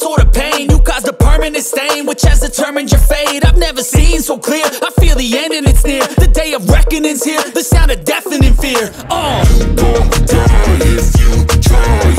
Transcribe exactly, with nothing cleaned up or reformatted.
sort of pain. You caused a permanent stain, which has determined your fate. I've never seen so clear, I feel the end and it's near. The day of reckoning's here, the sound of deafening fear. Oh, you won't die if you try.